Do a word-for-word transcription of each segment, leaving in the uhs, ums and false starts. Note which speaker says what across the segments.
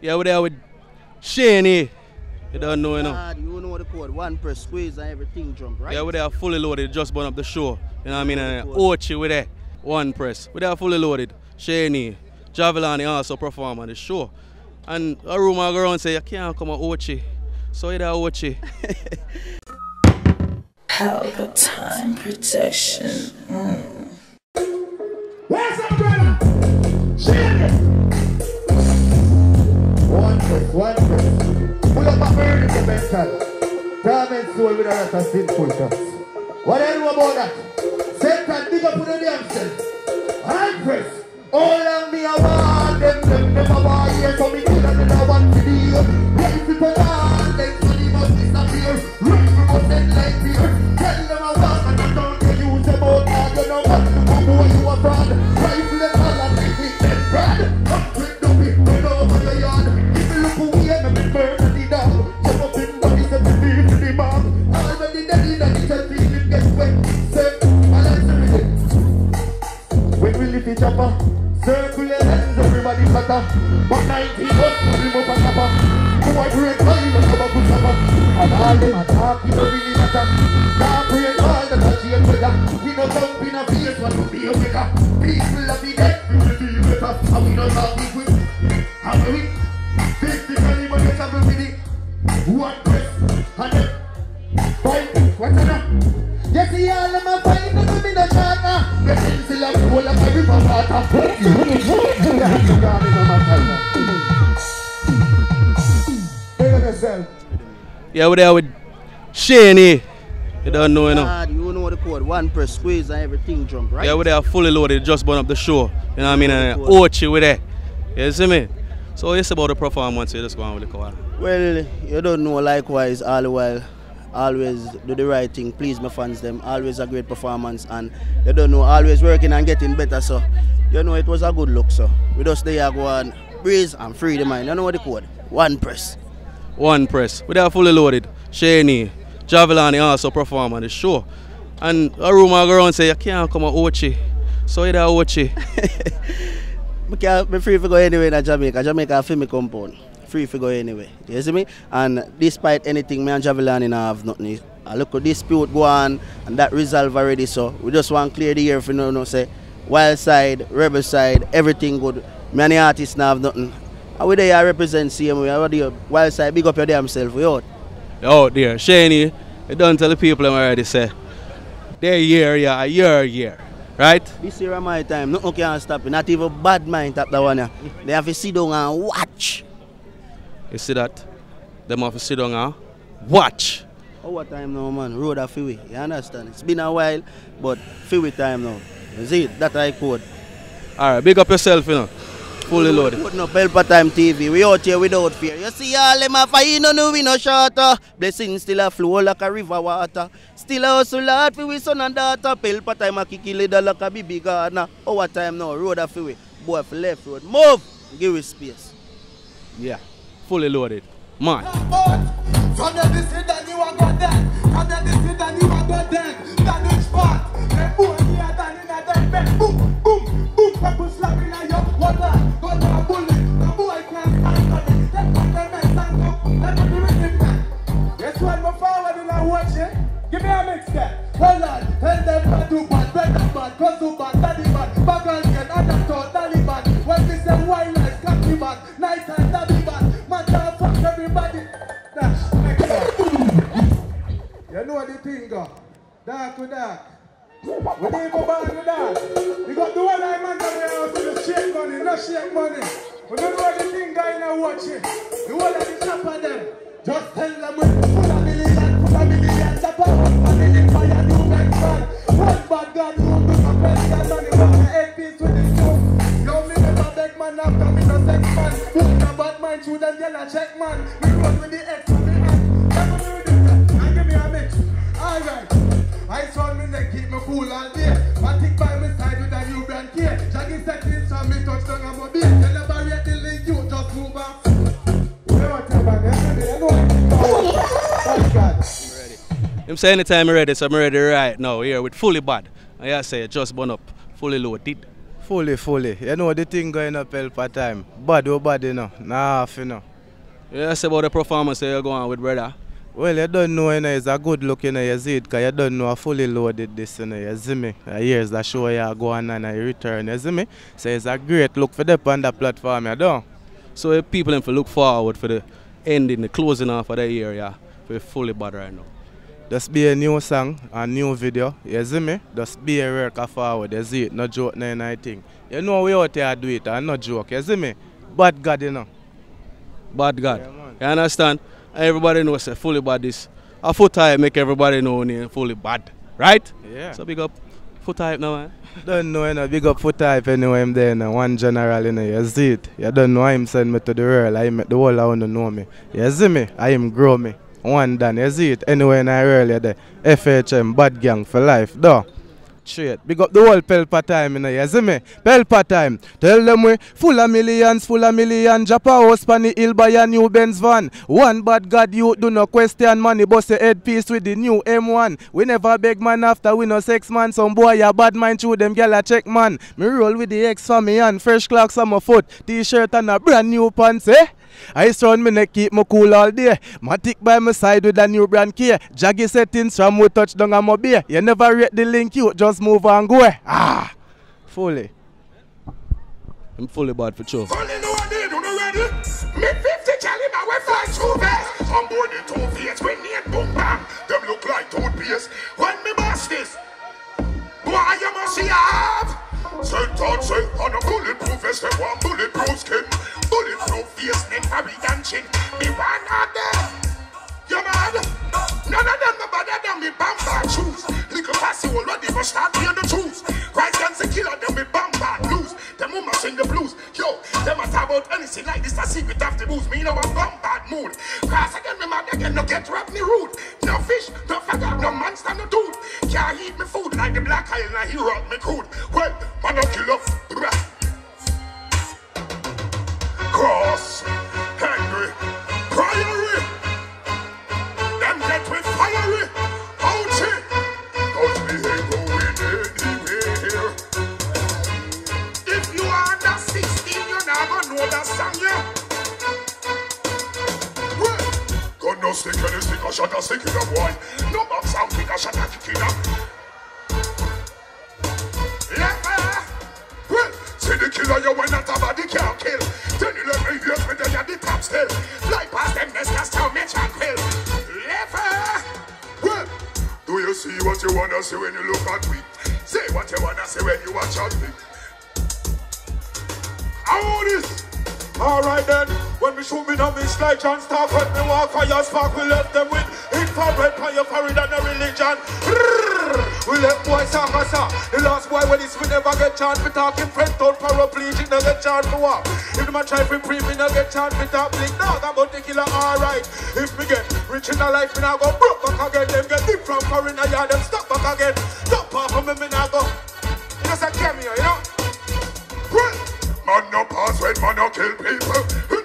Speaker 1: Yeah, we're there with Shaney. You don't know, you know.
Speaker 2: God, you know the code. One press, squeeze and everything jump, right?
Speaker 1: Yeah, we're there fully loaded, just burn up the show. You know what I mean? And Ochi with there. One press. We're there fully loaded. Shaney. Javelani also perform on the show. And a rumor go around say you can't come on Ochi. So you there Ochi.
Speaker 3: Palpatine protection. Mm.
Speaker 4: Where's that brother? Shaney! One press, one press. Pull up a burning dimension. Torment soul with a lot of sinful shots. What do you know about that? Satan, dig up with the damn self. One press. All of me I want them, them never want here. So me kill them in a one video. When people want them, so they must disappear. Run from us and like fear. Tell them I want and I don't tell you use them out. I don't know what to do, boy, you a fraud. Rifle them all and make it them brand. Come quick, don't be run over your yard. If you look away, I'm a murder the dog. Jump up in bodies and believe in the bomb. Already dead in the little feeling get wet. Say, I like to read it. When we lift each other, circle your hands, everybody flatter. But nineteen bucks, remove a tapper. Who I break all the cover put tapper. And all them attack, you don't really matter. Can't break all the touchy and weather. We no jump in a face, what to be a bigger. People of the dead, we will feel better. And we don't talk big with. And we fifty caliber, you travel with it. One press, and then fight. What's that? You see all of my fight, no me no charter. You can still have full of my river water.
Speaker 1: Yeah, we're there with Shaney. You don't know, you know.
Speaker 2: God, you know the code. One press, squeeze and everything jump, right?
Speaker 1: Yeah, we're there fully loaded, just burn up the show. You know what I mean? And Ochi with there. You see me? So it's about the performance, you just go on with the car.
Speaker 2: Well, you don't know likewise all the while. Always do the right thing, please my fans them. Always a great performance and you don't know, always working and getting better. So you know it was a good look. So we just there go and breeze and free the mind. You know what the code? One press.
Speaker 1: One press. We are fully loaded. Shaney, Javelani also perform on the show. And a rumor go around say you can't come on Ochi. So you there Ochi.
Speaker 2: I can't be free to go anywhere in Jamaica. Jamaica feel me compound. Free to go anyway. You see me? And despite anything, me and Javelani have nothing. I look at dispute go on and that resolve already. So we just want to clear the air for you know, say wild side, rebel side, everything good. Me and the artists now have nothing. And we there represent C M W. Wild side, big up your damn self. We out.
Speaker 1: You're out there. Shaney, you don't tell the people I'm already say. They're here, yeah, a year, year. Right?
Speaker 2: This year of my time, nothing can stop it. Not even bad mind tap that one. Yeah. They have to sit down and watch.
Speaker 1: You see that? Them have to sit down and watch.
Speaker 2: Our time now, man. Road a freeway. You understand? It's been a while, but freeway time now. You see it? That I code.
Speaker 1: Alright, big up yourself, you know. Fully loaded.
Speaker 2: Putting up Palpatine T V. We out here without fear. You see all them a fight, no no we no shorter. Blessings still a flow like a river water. Still a hustle hard for we son and daughter. Palpatine a kick leader like a baby gardener. Our time now, road a freeway. Boy for left road. Move! Give it space.
Speaker 1: Yeah. Fully loaded. Man.
Speaker 4: From the district that you are got that. From the district that you are got that. That which part? The boy here done in a dead bed. Boom, boom, boom. People slapping at your water. Go to a bullet. The boy can't stand on it. Let me the men stand up. Let me be with him. Guess what? My forward and I watch it. Give me a mix there. Hold on. And then I do bad. Better bad. Cause so bad. Daddy bad. Bag again. And I thought daddy bad. When we say wild life. Cocky bad. Night time daddy bad. Everybody, dash, next one. You know the thing, go. Dark to dark. We didn't go back to that. We got the one I man down here to the shake money, no shake money. We don't know the thing guy now watching. The one that is up on them. Just tell them we put a million, put a million, tap up, one million fire, new next man. One bad God, you do some president, money, one eight piece with this too. Yo, me never beg man after me no sex man. Put a bad mind through them yellow check man. We run with the X on the hand. Never do this, and give me a mix. Alright. I saw me neck keep me cool all day. I think by my side with a new brand key. Jackie said this from me touch down on my beat. Celebrate the link, you just move back.
Speaker 1: I'm saying anytime I'm ready, so I'm ready right now here with Fully Bad. I say just burn up, fully loaded,
Speaker 5: Fully, fully. You know the thing going up Pelpa time. Bad or bad, you know. Nah, half, you know.
Speaker 1: Yeah, say about the performance that you're going with, brother.
Speaker 5: Well, you don't know, you know, it's a good look, you know, you see it, because you don't know a fully loaded this, you know, you see me. Here's the show you go on and you return, you see me. So it's a great look for them on the platform, you know.
Speaker 1: So if people have to look forward for the ending, the closing off of the year, yeah, we're fully bad right now.
Speaker 5: Just be a new song, a new video, you see me? Just be a worker forward, you see it, no joke, no anything. You know we out here do it, and no joke, you see me? Bad God, you know.
Speaker 1: Bad God.
Speaker 5: Yeah, man.
Speaker 1: You understand? Everybody knows say fully bad this. A foot type make everybody know you're fully bad. Right?
Speaker 5: Yeah.
Speaker 1: So big up foot type now, man.
Speaker 5: Don't know, you know, big up foot type anyway, I'm there, you know, one general, you know, you see it. You don't know him send me to the world, I make the whole I want to know me. You see me? I him grow me. One done, you see it. Anyway, in I earlier there. F H M, bad gang for life, though. Straight. Big up the whole Pelpa time, you know, you see me? Pelpa time. Tell them we full of millions, full of millions. Japa house pan the hill buy a new Benz van. One bad God you do no question money, bust a headpiece with the new M one. We never beg man after we no sex man. Some boy ya bad mind through them gyal a check man. Me roll with the ex family and fresh clocks on my foot. T-shirt and a brand new pants, eh? I surround me neck keep me cool all day. Matic by my side with a new brand key. Jaggy settings from we touch down on my beer. You never rate the link you just move and go. Ah, fully.
Speaker 1: I'm fully bad for sure.
Speaker 4: Fully loaded, you know ready? Me fifty caliber we fly two vests. On board the two Fiats when me and boom bam. Them look like toothpaste. When me bust this, why you must see have? Sent on say on a bulletproof vest and one bulletproof skin. Bulletproof face, neck, carry and chin. Me one of them. You mad? None of them are better than me bamba shoes. Little passy already must start playing the truth. Right guns a killer, them me bamba blues. Them woman sing the blues. Yo, them a talk about anything like this, a secret of the booze. Me know I'm bad mood. Cause again, me mad again, no get rap me rude. No fish, no faggot, no monster, no dude. Can't eat me food like the black eye and he rot me crude. Well, man, no kill up. Cross, angry, priory. Them get with fiery. Out it. Cause we ain't going anywhere. If you are under sixteen, you're not gonna know that song, yeah. Well, God no stick and stick a shot a stick in a boy. No box out, kick a shot a kick in a. Yeah, well, see the killer, you want not a body can't kill. Then you let me hear me, then you're the top still. Fly past them, let's just tell me and kill. Lever! Well, do you see what you wanna see when you look at me? Say what you wanna say when you watch at me. How this? Alright then, when we shoot me down, we slide and start when me walk on your spark, we left them with infrared on your forehead and a religion. We left boys talk us up. The last boy when this we never get chance to talk in front of paraplegic, no get chance to walk. If them a try to pre me no get chance to talk big dog about the killer, alright. If me get rich in the life, me now go broke back again. Them get deep from foreign a yard, them stop back again. Stop off of me, me now go. Just a cameo, you know? Well, man no pass when man no kill people.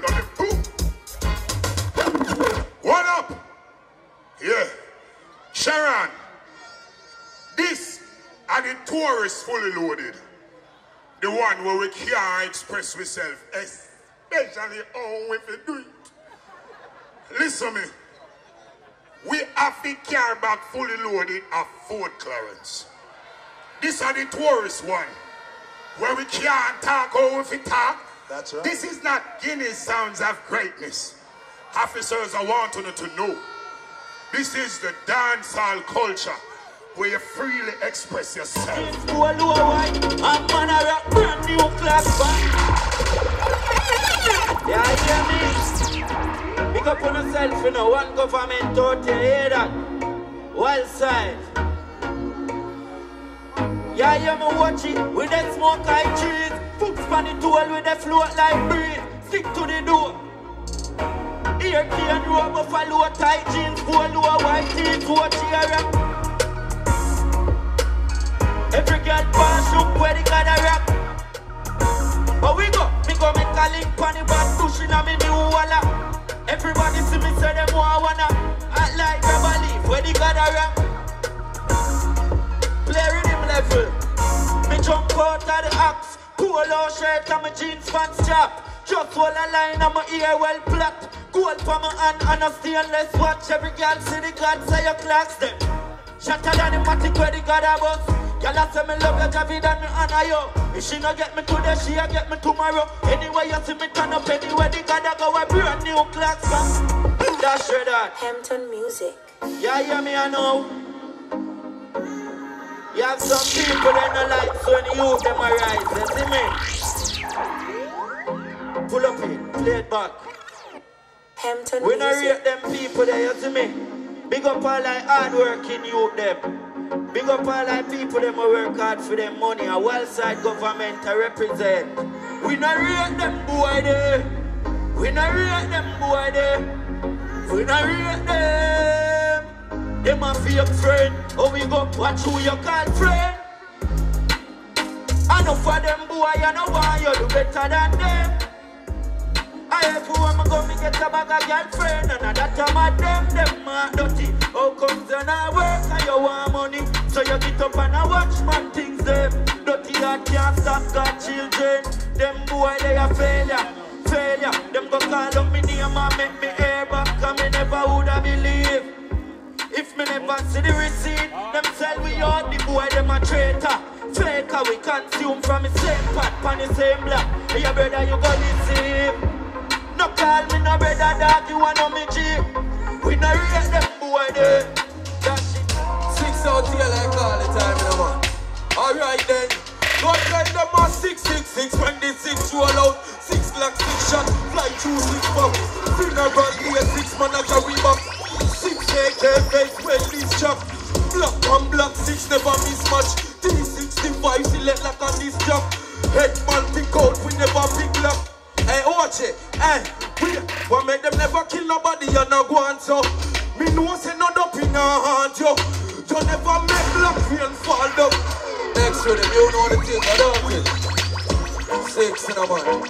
Speaker 4: What up? Yeah. Sharon. This are the tourists fully loaded. The one where we can't express ourselves, especially how we do it. Listen me. We have to carry back fully loaded at Fort Clarence. This are the tourist one. Where we can't talk how we talk. That's right. This is not Guinness Sounds of Greatness. Officers, I want you to know. This is the dancehall culture where you freely express yourself.
Speaker 6: Lower, lower, white. I'm man a rock brand new class band. Yeah, hear me? Pick up on yourself, you know, one government out here, hear that? Well side. Yeah, hear me watch it with the smoke like trees. Foot span the tool with the float like breeze. Stick to the door. Here can roll buffalo tight jeans, four lower white teeth, watch here. Every girl pass up where they gotta rock. But we go, me go make a link on the back pushing on me new walla. Everybody see me say them want wanna act like rubber leaf where they gotta rock. Play rhythm level. Me jump out of the axe, Polo shirt and my jeans pants chop. Just hold a line and my ear well plucked. Gold for my hand and a stainless watch. Every girl see the God say your clocks them. Shatter than the matic where the God a bus. Girl I say me love you, Javi than me honor you. If she no get me today, she a get me tomorrow. Anyway you see me turn up, anywhere the God a go a brand new clocks come. That's sure that.
Speaker 3: Hampton Music.
Speaker 6: Yeah, hear me I know. You have some people that no like so when you youth them arise, you see me? Pull up it, play it back.
Speaker 3: Hampton
Speaker 6: We not
Speaker 3: Music.
Speaker 6: rate them people there, you see me? Big up all like hard working youth them. Big up all like people them who work hard for them money. A well-side government to represent. We not rate them boy there. We not rate them boy there. We not rate them. Them a fake friend. Oh we go watch who you call friend. I know for them boy, I know why you do better than them. I everywhere me go, me get a bag of girlfriend. And that time I them, them are dirty. How comes you not work and you want money? So you get up and I watch man things them. Dirty heart can't stop got children. Them boy they a failure, failure. Them go call up me name and make me hair back. And me never woulda believe. If me never see the receipt, them sell we out, the boy them a traitor. Faker we consume from the same pot, pan the same block. Hey, your brother you go receive. No call me no brother dog, you want know me G. We no rate them boy there. That shit.
Speaker 7: Six out here like all the time, you know man. Alright then. Go tell them a six six six when the six roll out. Six clock, six shot, fly through six box. Funeral here, six man a carry back. Six A K face well this chop. Black one black six never mismatch. T sixty-five select like on this job. Head man pick out we never pick lock. Hey watch it, hey we what make them never kill nobody you no go on so. Me know say no up in a hand yo. You never make black rain fall down. Next to them you know the thing I don't it. Six in a man.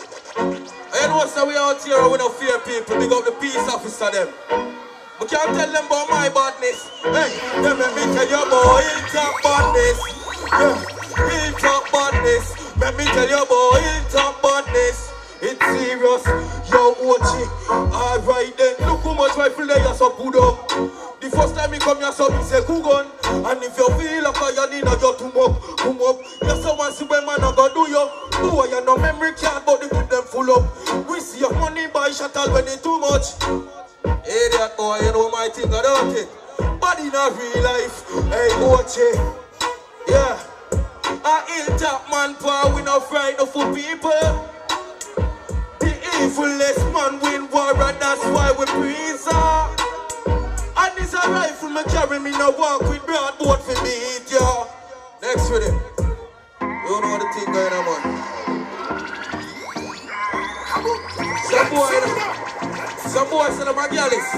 Speaker 7: I know so we out here we no fear people. Big up the peace officer them. We can't tell them about my badness. Hey, them let me tell you about hilltop badness. Yeah, hilltop badness. Let me tell you about hilltop badness. It's serious, yo O G. Alright then, look how much rifle they are so good up. The first time me come here so me say good gun. And if you feel like you need a job to move, come up. You someone see when man a go do you. Boy you no memory card but they put them full up. We see your money buy shuttle when it too much. Idiot boy, you know my thing, I don't think. But in a real life, hey, watch it. Yeah. A hilltop man power, we not frightened of people. The evilest man win war, and that's why we praise her. And this a rifle, me carry me no walk with broad board for me, eat ya. Next with him. You know the thing going on, man. Some boy, some boys say them a gallus.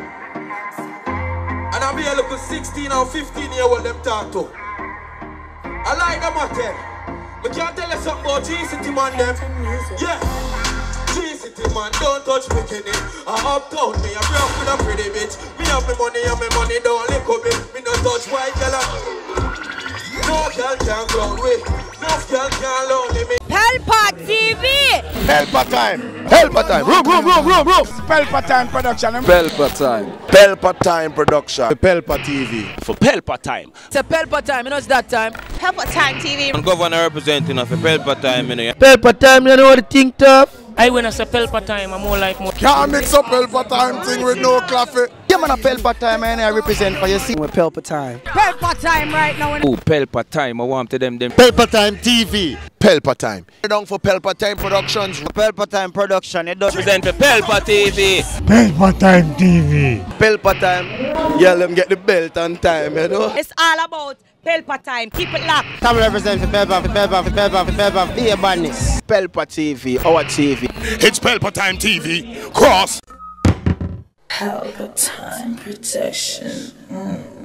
Speaker 7: And I be a little sixteen or fifteen year old them talk to. I like them out there. But can't tell you something about G-City man them. Yeah. G-City man, don't touch me Kenny. I uptown me, I rock with a pretty bitch. Me have me money and me money don't lick up me. Me no touch white girl. No girl can ground with. No girl can lonely me.
Speaker 8: Pelpa T V!
Speaker 9: Pelpa time! Pelpa time! Room, room, room, room, room! Pelpa time production. Pelpa time. Pelpa time production. Pelpa T V.
Speaker 10: For Pelpa time.
Speaker 8: It's a Pelpa time, you know it's that time.
Speaker 11: Pelpa time T V.
Speaker 10: I'm governor representing of Pelpa time, you know.
Speaker 2: Pelpa time, you know what the thing tough?
Speaker 12: I when I say Pelpa time, I'm more like more.
Speaker 9: Can't mix up Pelpa time thing with no coffee.
Speaker 2: Yeah, man, a Pelpa time, and I represent for you. See, with Pelpa time.
Speaker 8: Pelpa time right now.
Speaker 10: Oh, Pelpa time, I want to them them.
Speaker 9: Pelpa time T V. Pelpa time. Down for Pelpa time productions.
Speaker 2: Pelpa time production. It does
Speaker 10: present for Pelpa T V.
Speaker 9: Pelpa time T V.
Speaker 2: Pelpa time. Yeah, let them get the belt on time, you know.
Speaker 8: It's all about Pelpa time. Keep it locked.
Speaker 2: Come represent for Pelpa, for Pelpa, for Pelpa, for Pelpa. Be a badness. Pelpa T V, our T V.
Speaker 9: It's Pelpa time T V. Cross.
Speaker 3: Pelpa time protection. Mm.